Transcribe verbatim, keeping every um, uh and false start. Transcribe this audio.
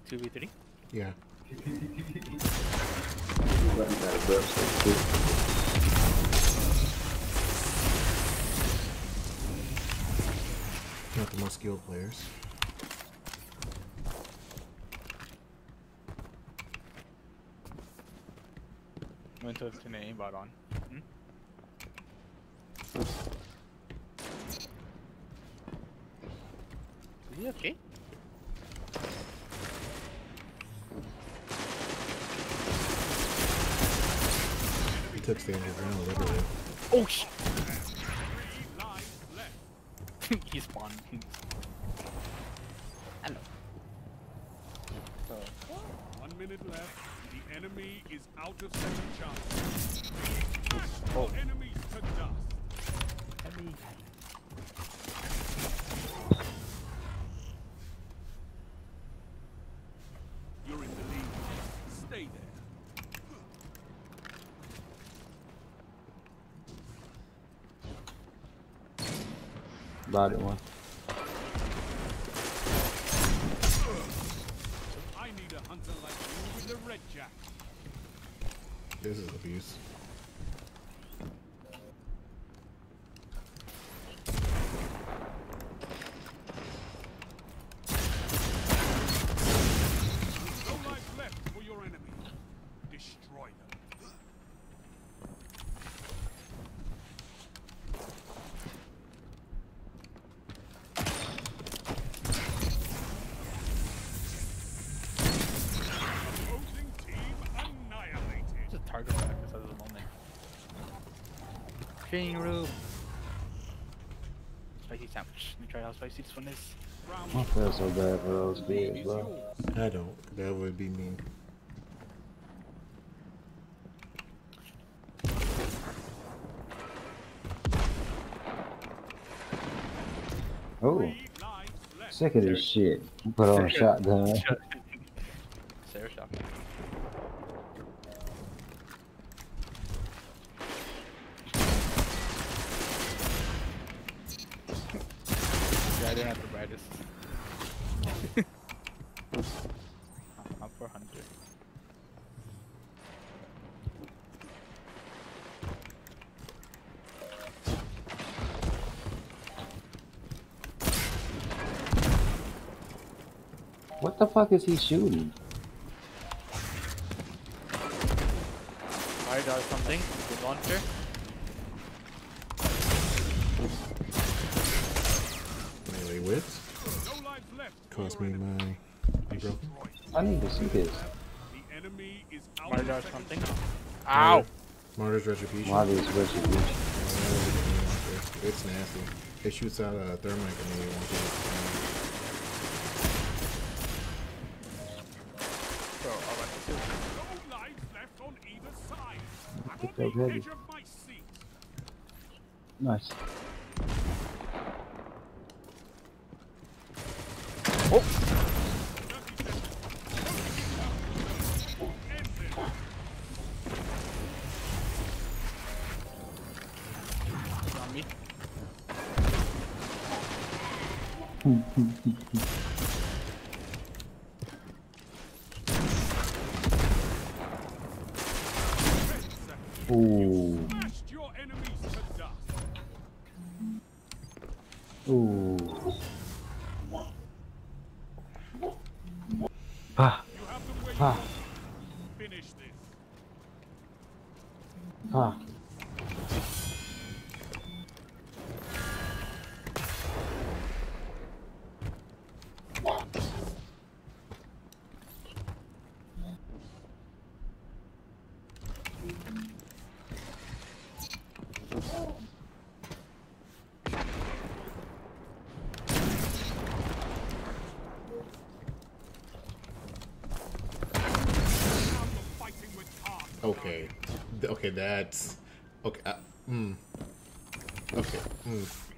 two v three? Yeah. Not the most skilled players. Went to an aimbot on. Hmm? Is he okay? He took the underground, literally. Oh shit! He spawned. Hello. So, One minute left. The enemy is out of second chance. oh. Enemies to dust. Heavy. You're in the lead. Stay there. Body one. I need a hunter like you with the red jack. This is abuse. No life left for your enemy. Destroy them. Opposing team annihilated. Just target practice at the moment. Training room. Spicy sandwich. Let me try how spicy this one is. I feel so bad for those beers, bro. I don't. That would be mean. Oh, Three lives left. sick of this shit. You put on a shotgun. Sarah shot. Yeah, I didn't have the brightest. I'm four hundred. What the fuck is he shooting? Alright, got something. The launcher. Melee whips. No lives left for Cost your me enemy. my. Broken. I need to see this. The enemy is out Alright, of got second something. chance. Ow! Martyr's Retribution. Why this retribution? It's nasty. It shoots out a thermite grenade when you So, alright, let's do it. No lives left on either side. I'm Picked on up the heavy. edge of my seat. Nice. Oh! End it. It's on me. Ooh. Smashed your enemies to dust. Ooh. Ah. You have them where you Ah. want them. Finish this. Ah. Fighting with heart. Okay. Th- Okay, that's. Okay. Uh, mm. Okay. Mm.